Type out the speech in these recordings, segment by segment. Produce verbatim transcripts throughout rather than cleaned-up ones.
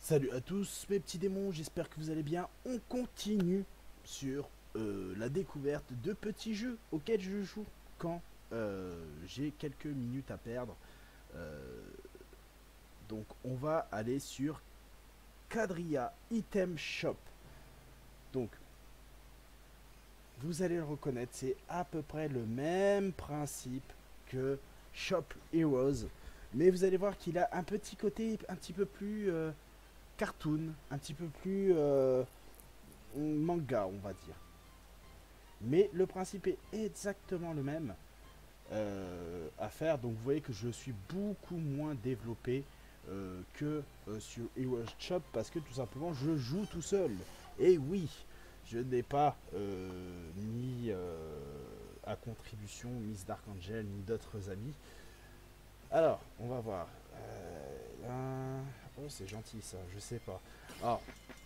Salut à tous mes petits démons, j'espère que vous allez bien. On continue sur euh, la découverte de petits jeux auxquels je joue quand euh, j'ai quelques minutes à perdre. Euh, donc on va aller sur Quadria Item Shop. Donc vous allez le reconnaître, c'est à peu près le même principe que Shop Heroes. Mais vous allez voir qu'il a un petit côté un petit peu plus euh, cartoon, un petit peu plus... euh, manga, on va dire. Mais le principe est exactement le même euh, à faire. Donc vous voyez que je suis beaucoup moins développé euh, que euh, sur Heroes Shop parce que tout simplement je joue tout seul. Et oui, je n'ai pas euh, mis euh, à contribution Miss Dark Angel ni d'autres amis. Alors, on va voir. Euh, un... Oh, c'est gentil ça, je sais pas. Alors,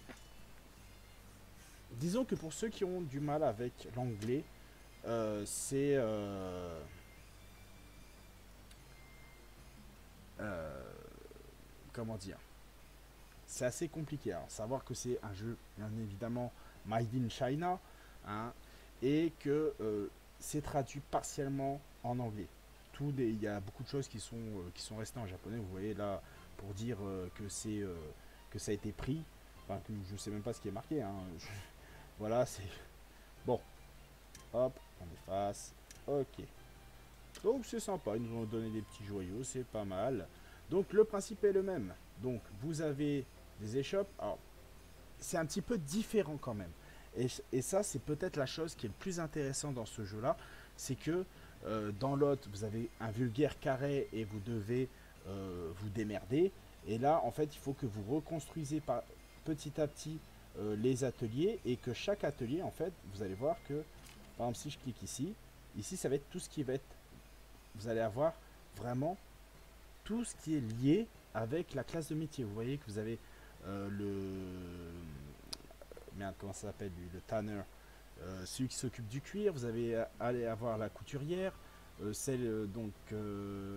disons que pour ceux qui ont du mal avec l'anglais, euh, c'est euh, euh, comment dire, c'est assez compliqué. Alors, savoir que c'est un jeu bien évidemment made in China, hein, et que euh, c'est traduit partiellement en anglais. Tout des- il y a beaucoup de choses qui sont euh, qui sont restées en japonais. Vous voyez là pour dire euh, que c'est euh, que ça a été pris. Enfin, que je sais même pas ce qui est marqué, hein. Je- voilà, c'est bon. Hop, on efface. Ok. Donc c'est sympa, ils nous ont donné des petits joyaux, c'est pas mal. Donc le principe est le même. Donc vous avez des échoppes. Alors c'est un petit peu différent quand même. Et, et ça c'est peut-être la chose qui est le plus intéressant dans ce jeu-là, c'est que euh, dans l'autre vous avez un vulgaire carré et vous devez euh, vous démerder. Et là en fait il faut que vous reconstruisez par, petit à petit euh, les ateliers et que chaque atelier en fait vous allez voir que par exemple si je clique ici, ici ça va être tout ce qui va être, vous allez avoir vraiment tout ce qui est lié avec la classe de métier. Vous voyez que vous avez euh, le... Merde, comment ça s'appelle lui, le tanner, euh, celui qui s'occupe du cuir. Vous allez aller avoir la couturière, euh, celle euh, donc euh,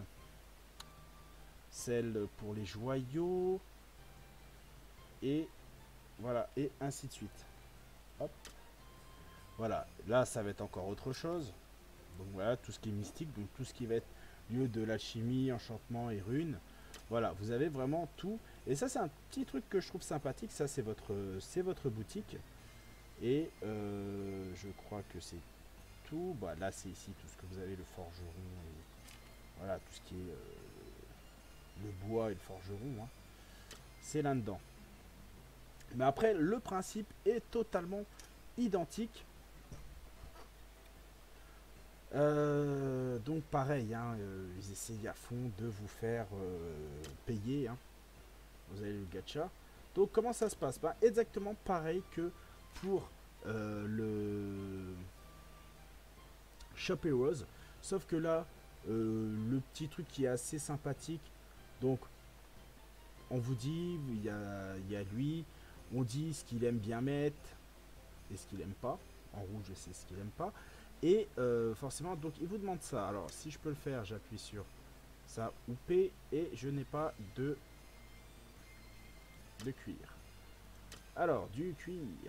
celle pour les joyaux, et voilà, et ainsi de suite. Hop, voilà, là ça va être encore autre chose. Donc voilà, tout ce qui est mystique, donc tout ce qui va être lieu de l'alchimie, enchantement et runes. Voilà, vous avez vraiment tout. Et ça, c'est un petit truc que je trouve sympathique. Ça, c'est votre, c'est votre boutique. Et euh, je crois que c'est tout. Bah, là, c'est ici tout ce que vous avez, le forgeron. Et voilà, tout ce qui est euh, le bois et le forgeron, hein. C'est là-dedans. Mais après, le principe est totalement identique. Euh, donc pareil, hein, euh, ils essayent à fond de vous faire euh, payer, hein. Vous avez le gacha. Donc comment ça se passe? Bah, exactement pareil que pour euh, le Shop Heroes. Sauf que là, euh, le petit truc qui est assez sympathique, donc on vous dit, il y a, il y a lui, on dit ce qu'il aime bien mettre et ce qu'il aime pas. En rouge, c'est ce qu'il aime pas. Et euh, forcément, donc il vous demande ça. Alors si je peux le faire, j'appuie sur ça ou P et je n'ai pas de, de cuir. Alors, du cuir.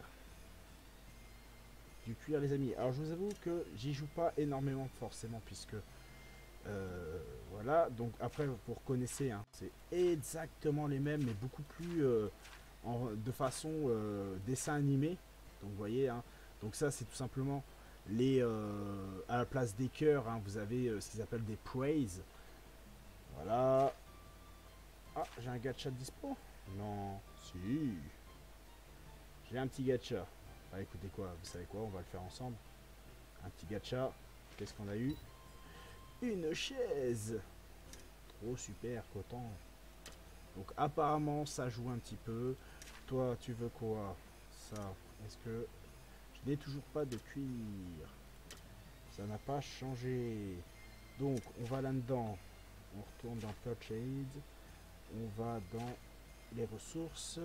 Du cuir, les amis. Alors, je vous avoue que j'y joue pas énormément, forcément, puisque. Euh, voilà. Donc, après, vous reconnaissez, hein, c'est exactement les mêmes, mais beaucoup plus. Euh, en, de façon euh, dessin animé. Donc, vous voyez, hein. Donc, ça, c'est tout simplement les. Euh, à la place des cœurs, hein, vous avez euh, ce qu'ils appellent des praise. Voilà. Ah, j'ai un gacha de dispo? Non. Si. J'ai un petit gacha. Ah, écoutez quoi, vous savez quoi, on va le faire ensemble. Un petit gacha. Qu'est-ce qu'on a eu? Une chaise. Trop super, content. Donc apparemment, ça joue un petit peu. Toi, tu veux quoi? Ça. Est-ce que... Je n'ai toujours pas de cuir. Ça n'a pas changé. Donc, on va là-dedans. On retourne dans Purchase. On va dans les ressources.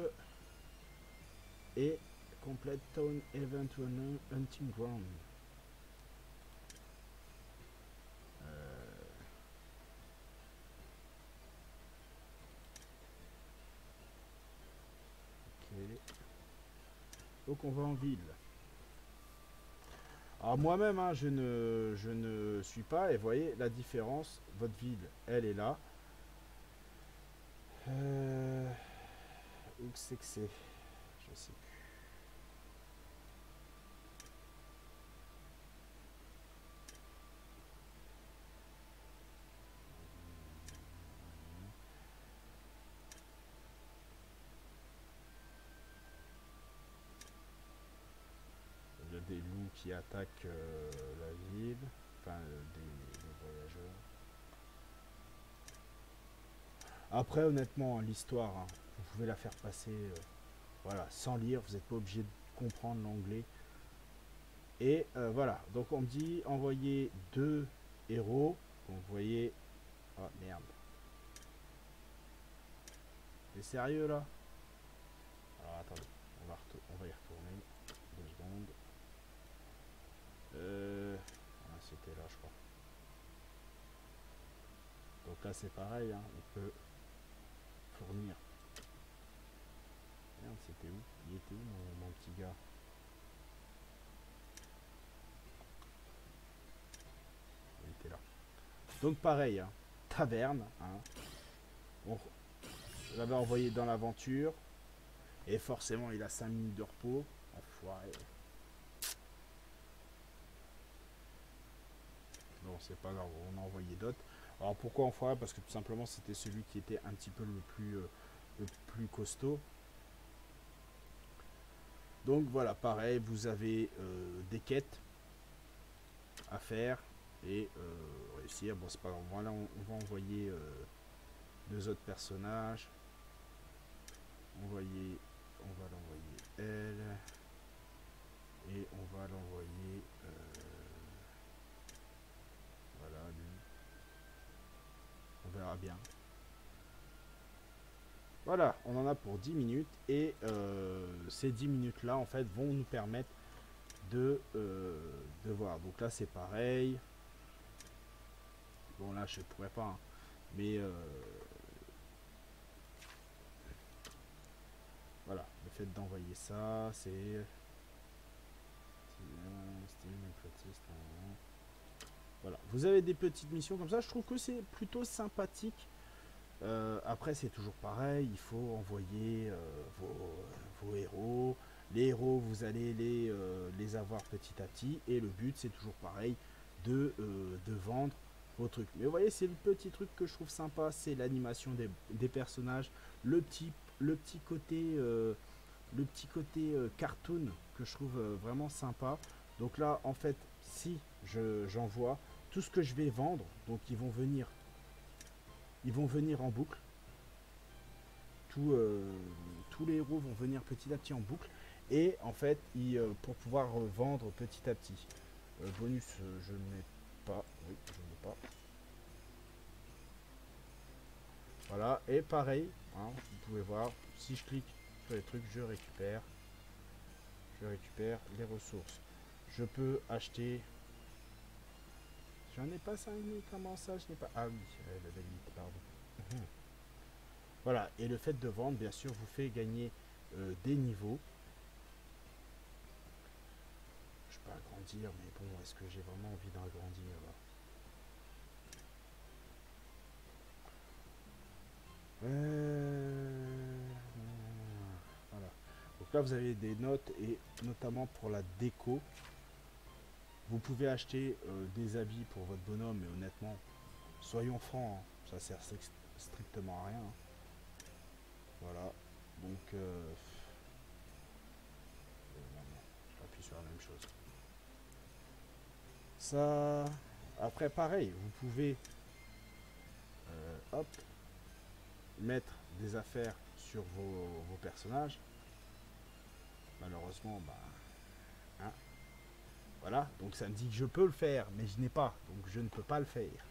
Et Complete Town Event Hunting Ground. Euh, Donc on va en ville. Alors moi-même, hein, je, ne, je ne suis pas, et vous voyez la différence, votre ville, elle est là. Euh, où c'est que c'est? Je sais plus. Il y a des loups qui attaquent euh, la ville, enfin euh, des, des voyageurs. Après, honnêtement, l'histoire, hein, vous pouvez la faire passer euh, voilà, sans lire, vous n'êtes pas obligé de comprendre l'anglais. Et euh, voilà, donc on me dit envoyer deux héros. Donc vous voyez. Oh merde. T'es sérieux là? Alors attendez, on va, on va y retourner. Deux secondes. Euh... Ah, c'était là je crois. Donc là c'est pareil, hein, on peut fournir. Merde, c'était où? Il était où mon, mon petit gars? Il était là. Donc pareil, hein, taverne. Hein. On l'avait envoyé dans l'aventure. Et forcément il a cinq minutes de repos. Enfoiré. Non, c'est pas grave, on a envoyé d'autres. Alors pourquoi enfoiré? Parce que tout simplement c'était celui qui était un petit peu le plus, euh, le plus costaud. Donc voilà, pareil, vous avez euh, des quêtes à faire et euh, réussir. Bon, c'est pas grave. Voilà, on, on va envoyer euh, deux autres personnages. Envoyer, on va l'envoyer elle et on va l'envoyer. Euh, voilà, lui. On verra bien. Voilà, on en a pour dix minutes et euh, ces dix minutes là en fait vont nous permettre de, euh, de voir. Donc là c'est pareil. Bon là je pourrais pas, hein, mais euh, voilà, le fait d'envoyer ça, c'est voilà. Vous avez des petites missions comme ça, je trouve que c'est plutôt sympathique. Euh, après c'est toujours pareil, il faut envoyer euh, vos, vos héros. Les héros, vous allez les, euh, les avoir petit à petit. Et le but, c'est toujours pareil, de, euh, de vendre vos trucs. Mais vous voyez, c'est le petit truc que je trouve sympa, c'est l'animation des, des personnages. Le petit, le petit côté, euh, le petit côté euh, cartoon que je trouve euh, vraiment sympa. Donc là, en fait, si je, j'envoie tout ce que je vais vendre, donc ils vont venir, ils vont venir en boucle. Tout, euh, tous les héros vont venir petit à petit en boucle. Et en fait, il, euh, pour pouvoir vendre petit à petit. Euh, bonus, euh, je n'ai pas. Oui, je n'ai pas. Voilà, et pareil, hein, vous pouvez voir, si je clique sur les trucs, je récupère. Je récupère les ressources. Je peux acheter. J'en ai pas cinq mille, comment ça je n'ai pas. Ah oui, euh, la limite, pardon. Mmh. Voilà, et le fait de vendre, bien sûr, vous fait gagner euh, des niveaux. Je peux agrandir, mais bon, est-ce que j'ai vraiment envie d'agrandir là? euh... Voilà. Donc là, vous avez des notes, et notamment pour la déco. Vous pouvez acheter euh, des habits pour votre bonhomme, mais honnêtement, soyons francs, hein, ça sert strictement à rien. Hein. Voilà. Donc, euh... j'appuie sur la même chose. Ça. Après, pareil, vous pouvez euh, hop, mettre des affaires sur vos, vos personnages. Malheureusement, bah, hein, voilà. Donc ça me dit que je peux le faire, mais je n'ai pas, donc je ne peux pas le faire.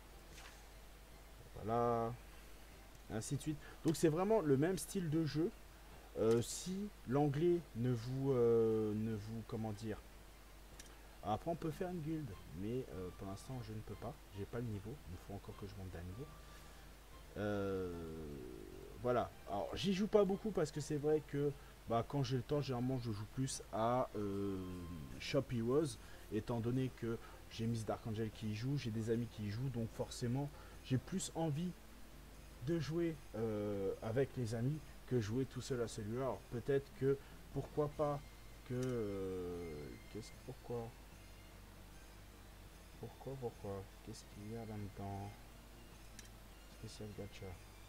Voilà, ainsi de suite. Donc c'est vraiment le même style de jeu. Euh, si l'anglais ne vous, euh, ne vous, comment dire. Après on peut faire une guilde, mais euh, pour l'instant je ne peux pas. J'ai pas le niveau. Il faut encore que je monte d'un niveau. Euh, voilà. Alors j'y joue pas beaucoup parce que c'est vrai que bah, quand j'ai le temps, généralement, je joue plus à euh, Shop Heroes, étant donné que j'ai Miss Dark Angel qui y joue, j'ai des amis qui y jouent, donc forcément, j'ai plus envie de jouer euh, avec les amis que jouer tout seul à celui-là. Alors peut-être que, pourquoi pas, que... euh, qu'est-ce pourquoi Pourquoi, pourquoi Qu'est-ce qu'il y a là-dedans? Spécial gacha.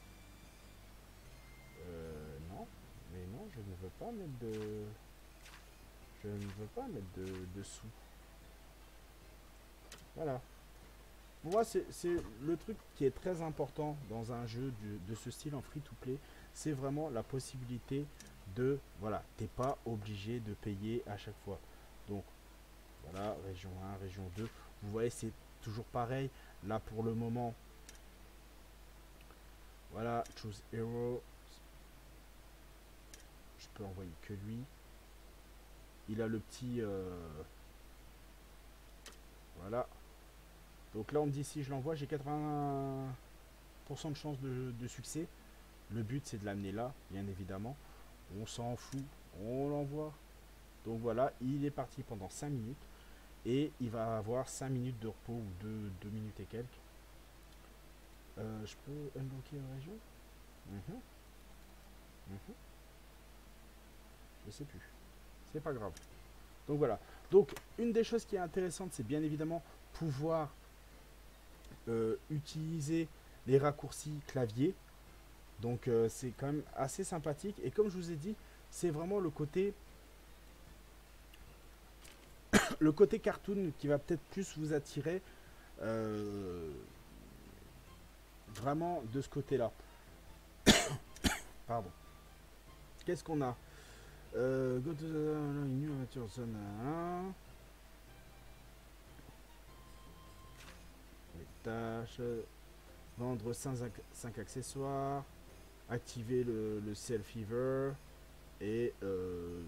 Euh, non. Mais non, je ne veux pas mettre de... Je ne veux pas mettre de, de sous. Voilà. Pour moi, c'est le truc qui est très important dans un jeu du- de ce style en free-to-play. C'est vraiment la possibilité de... Voilà, t'es pas obligé de payer à chaque fois. Donc, voilà, région un, région deux. Vous voyez, c'est toujours pareil. Là, pour le moment, voilà, choose hero. Je peux envoyer que lui. Il a le petit... euh, voilà. Donc là, on me dit si je l'envoie, j'ai quatre-vingts pour cent de chance de, de succès. Le but, c'est de l'amener là, bien évidemment. On s'en fout, on l'envoie. Donc voilà, il est parti pendant cinq minutes. Et il va avoir cinq minutes de repos ou deux minutes et quelques. Euh, je peux unbloquer une région. Mhm, mhm. Je sais plus. C'est pas grave. Donc voilà. Donc une des choses qui est intéressante, c'est bien évidemment pouvoir euh, utiliser les raccourcis clavier. Donc euh, c'est quand même assez sympathique. Et comme je vous ai dit, c'est vraiment le côté le côté cartoon qui va peut-être plus vous attirer euh, vraiment de ce côté-là. Pardon. Qu'est-ce qu'on a euh, Go to the new nature zone. Les tâches. Vendre cinq accessoires. Activer le, le Self-Fever. Et euh,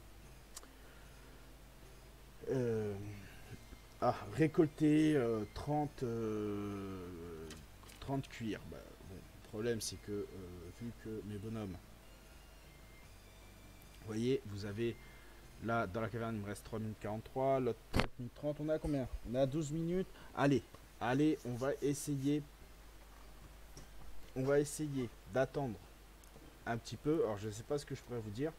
euh, ah, récolter euh, trente, euh, trente cuirs. Bah, bon, le problème c'est que euh, vu que mes bonhommes, vous voyez, vous avez là dans la caverne, il me reste trois minutes quarante-trois, l'autre sept minutes trente, on est à combien? On est à douze minutes. Allez, allez, on va essayer, on va essayer d'attendre un petit peu. Alors je ne sais pas ce que je pourrais vous dire.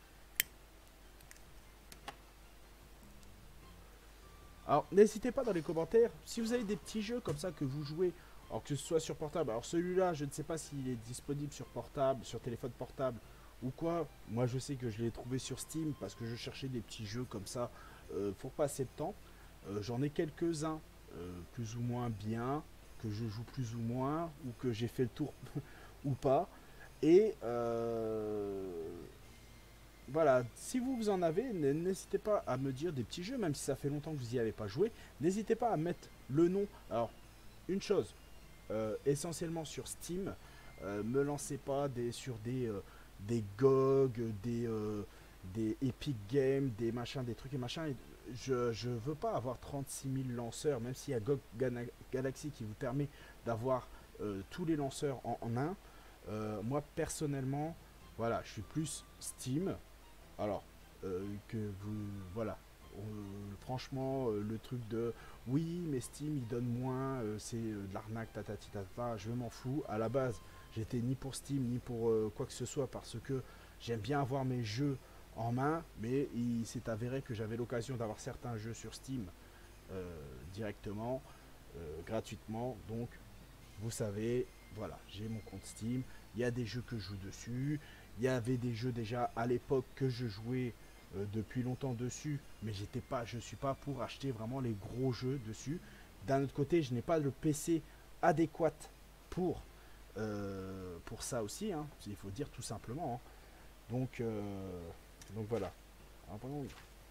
Alors n'hésitez pas dans les commentaires, si vous avez des petits jeux comme ça que vous jouez, alors que ce soit sur portable. Alors celui-là, je ne sais pas s'il est disponible sur portable, sur téléphone portable ou quoi. Moi je sais que je l'ai trouvé sur Steam parce que je cherchais des petits jeux comme ça euh, pour passer le temps. Euh, J'en ai quelques-uns euh, plus ou moins bien, que je joue plus ou moins, ou que j'ai fait le tour ou pas. Et euh, voilà, si vous, vous en avez, n'hésitez pas à me dire des petits jeux, même si ça fait longtemps que vous n'y avez pas joué. N'hésitez pas à mettre le nom. Alors, une chose, euh, essentiellement sur Steam, euh, me lancez pas des, sur des, euh, des G O G, des, euh, des Epic Games, des machins, des trucs et machins. Je, je veux pas avoir trente-six mille lanceurs, même s'il y a G O G Galaxy qui vous permet d'avoir euh, tous les lanceurs en, en un. Euh, moi, personnellement, voilà, je suis plus Steam. Alors, euh, que vous... Voilà. Euh, franchement, euh, le truc de... Oui, mais Steam, il donne moins, euh, c'est euh, de l'arnaque, tatati tatata, je m'en fous. À la base, j'étais ni pour Steam, ni pour euh, quoi que ce soit, parce que j'aime bien avoir mes jeux en main, mais il s'est avéré que j'avais l'occasion d'avoir certains jeux sur Steam euh, directement, euh, gratuitement. Donc, vous savez, voilà, j'ai mon compte Steam, il y a des jeux que je joue dessus, il y avait des jeux déjà à l'époque que je jouais euh, depuis longtemps dessus, mais j'étais pas, je suis pas pour acheter vraiment les gros jeux dessus. D'un autre côté, je n'ai pas le P C adéquat pour, euh, pour ça aussi, hein, il faut dire tout simplement. Hein. Donc, euh, donc voilà. Alors, pardon,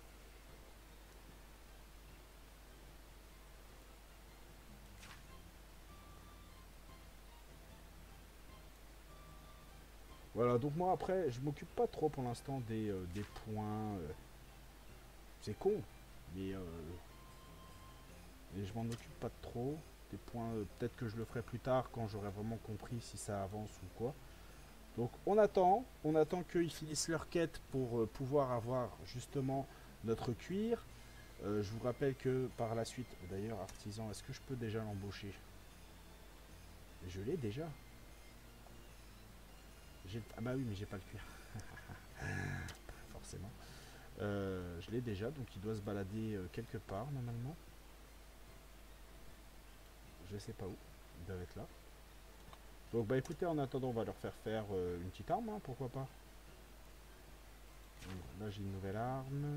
voilà, donc moi après, je m'occupe pas trop pour l'instant des, euh, des points. euh, c'est con, mais euh, et je m'en occupe pas trop. Des points, euh, peut-être que je le ferai plus tard quand j'aurai vraiment compris si ça avance ou quoi. Donc on attend, on attend qu'ils finissent leur quête pour euh, pouvoir avoir justement notre cuir. Euh, je vous rappelle que par la suite, d'ailleurs artisan, est-ce que je peux déjà l'embaucher? Je l'ai déjà. Ah bah oui, mais j'ai pas le cuir. Forcément. Euh, je l'ai déjà, donc il doit se balader euh, quelque part normalement. Je sais pas où. Il doit être là. Donc bah écoutez, en attendant, on va leur faire faire euh, une petite arme, hein, pourquoi pas. Donc, là j'ai une nouvelle arme.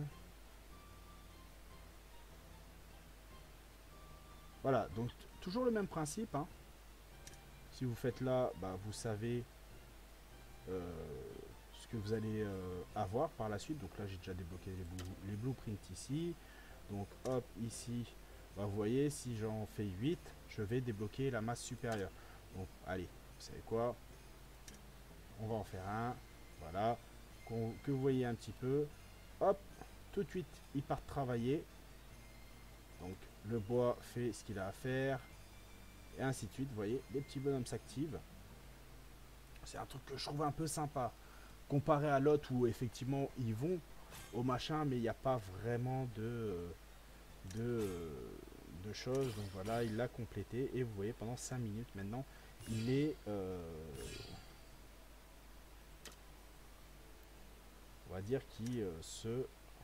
Voilà, donc toujours le même principe. Hein. Si vous faites là, bah, vous savez euh, ce que vous allez euh, avoir par la suite. Donc là j'ai déjà débloqué les, blue, les blueprints ici. Donc hop, ici, bah, vous voyez, si j'en fais huit, je vais débloquer la masse supérieure. Donc allez, vous savez quoi? On va en faire un. Voilà. Que vous voyez un petit peu. Hop, tout de suite, il part travailler. Donc le bois fait ce qu'il a à faire. Et ainsi de suite, vous voyez, les petits bonhommes s'activent. C'est un truc que je trouve un peu sympa. Comparé à l'autre où effectivement ils vont au machin, mais il n'y a pas vraiment de, de, de choses. Donc voilà, il l'a complété. Et vous voyez, pendant cinq minutes maintenant, il est... Euh, on va dire qui euh, se...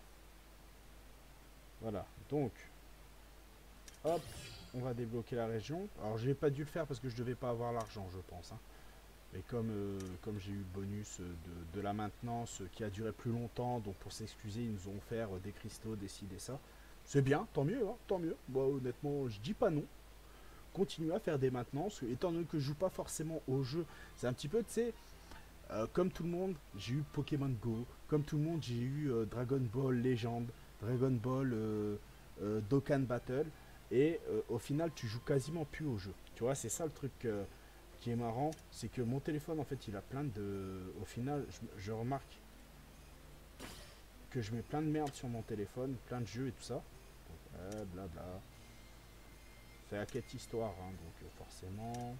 Voilà, donc... Hop, on va débloquer la région. Alors j'ai pas dû le faire parce que je devais pas avoir l'argent, je pense. Hein. Mais comme, euh, comme j'ai eu le bonus de, de la maintenance qui a duré plus longtemps, donc pour s'excuser, ils nous ont offert des cristaux, des ci, des ça. C'est bien, tant mieux, hein, tant mieux. Moi, honnêtement, je dis pas non. Continuez à faire des maintenances, étant donné que je joue pas forcément au jeu. C'est un petit peu, tu sais, euh, comme tout le monde, j'ai eu Pokémon Go. Comme tout le monde, j'ai eu euh, Dragon Ball Legend, Dragon Ball euh, euh, Dokkan Battle. Et euh, au final, tu joues quasiment plus au jeu. Tu vois, c'est ça le truc. Euh, qui est marrant, c'est que mon téléphone, en fait, il a plein de... Au final, je, je remarque que je mets plein de merde sur mon téléphone, plein de jeux et tout ça. Donc, euh, blabla. C'est à quelle histoire, hein, donc euh, forcément...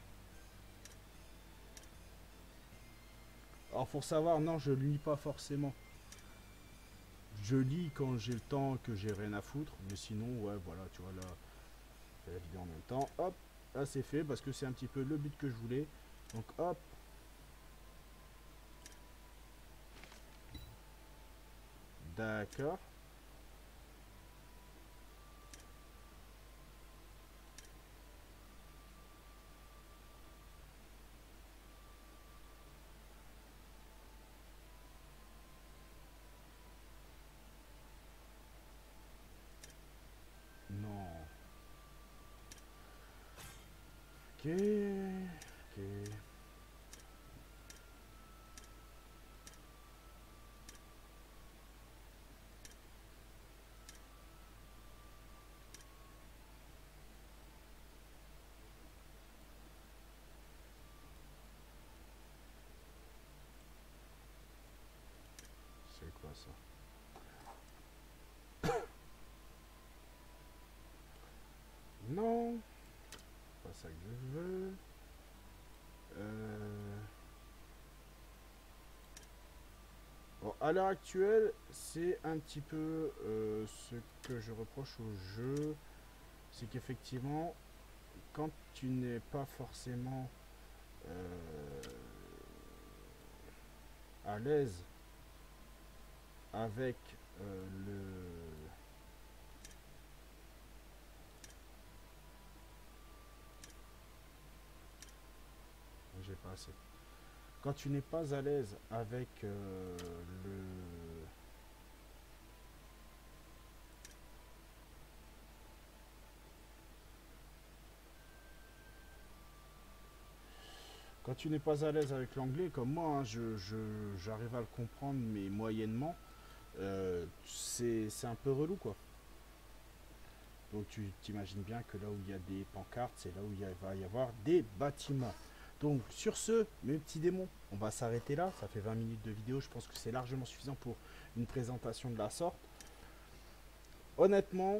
Alors, pour savoir, non, je lis pas forcément. Je lis quand j'ai le temps, que j'ai rien à foutre. Mais sinon, ouais, voilà, tu vois, là, je fais la vidéo en même temps. Hop, là, c'est fait, parce que c'est un petit peu le but que je voulais. Donc, hop. D'accord. Non. Ok. Ok. C'est quoi ça? Non, pas ça que je veux. Euh... Bon, à l'heure actuelle, c'est un petit peu euh, ce que je reproche au jeu, c'est qu'effectivement, quand tu n'es pas forcément euh, à l'aise avec euh, le... J'ai pas assez. Quand tu n'es pas à l'aise avec euh, le... Quand tu n'es pas à l'aise avec l'anglais, comme moi, hein, je, je- j'arrive à le comprendre, mais moyennement, euh, c'est c'est un peu relou, quoi. Donc tu t'imagines bien que là où il y a des pancartes, c'est là où il y a- va y avoir des bâtiments. Donc sur ce, mes petits démons, on va s'arrêter là. Ça fait vingt minutes de vidéo, je pense que c'est largement suffisant pour une présentation de la sorte. Honnêtement,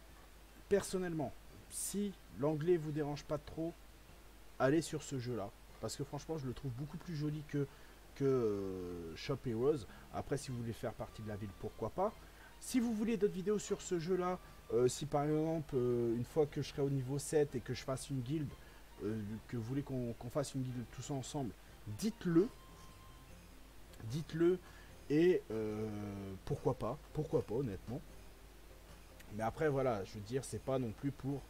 personnellement, si l'anglais vous dérange pas trop, allez sur ce jeu-là. parce que franchement je le trouve beaucoup plus joli que, que euh, Shop Heroes. Après si vous voulez faire partie de la ville, pourquoi pas. Si vous voulez d'autres vidéos sur ce jeu là, euh, si par exemple euh, une fois que je serai au niveau sept et que je fasse une guilde, euh, que vous voulez qu'on qu'on fasse une guilde tous ensemble, dites-le. Dites-le et euh, pourquoi pas, pourquoi pas honnêtement. Mais après voilà, je veux dire, c'est pas non plus pour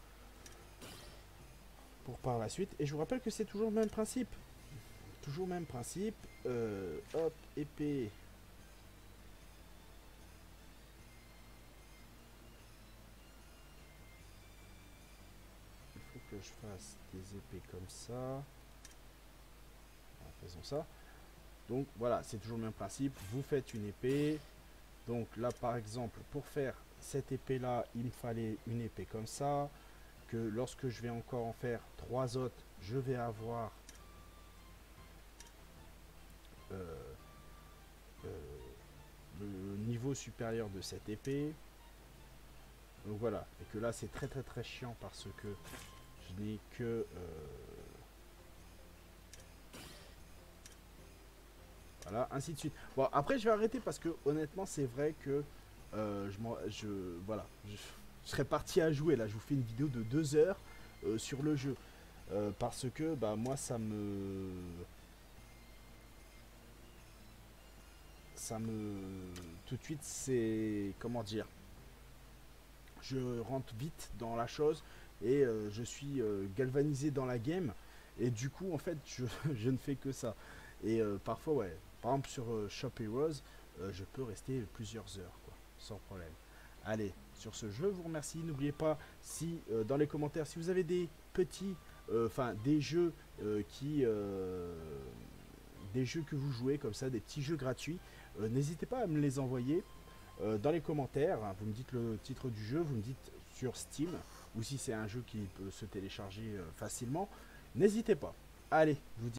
pour par la suite. Et je vous rappelle que c'est toujours le même principe. Toujours le même principe. Euh, hop, épée. Il faut que je fasse des épées comme ça. Voilà, faisons ça. Donc voilà, c'est toujours le même principe. Vous faites une épée. Donc là par exemple, pour faire cette épée là, il me fallait une épée comme ça. Que lorsque je vais encore en faire trois autres, je vais avoir euh, euh, le niveau supérieur de cette épée. Donc voilà, et que là c'est très très très chiant parce que je n'ai que euh, voilà, ainsi de suite. Bon après je vais arrêter parce que honnêtement c'est vrai que euh, je, je voilà, je, je serais parti à jouer là, je vous fais une vidéo de deux heures euh, sur le jeu euh, parce que bah moi ça me ça me tout de suite c'est comment dire, je rentre vite dans la chose et euh, je suis euh, galvanisé dans la game et du coup en fait je, je ne fais que ça et euh, parfois ouais, par exemple sur euh, Shop Heroes euh, je peux rester plusieurs heures quoi, sans problème. Allez, sur ce je vous remercie, n'oubliez pas si euh, dans les commentaires si vous avez des petits enfin euh, des jeux euh, qui euh, des jeux que vous jouez comme ça, des petits jeux gratuits, euh, n'hésitez pas à me les envoyer euh, dans les commentaires. Vous me dites le titre du jeu, vous me dites sur Steam, ou si c'est un jeu qui peut se télécharger euh, facilement. N'hésitez pas. Allez, je vous dis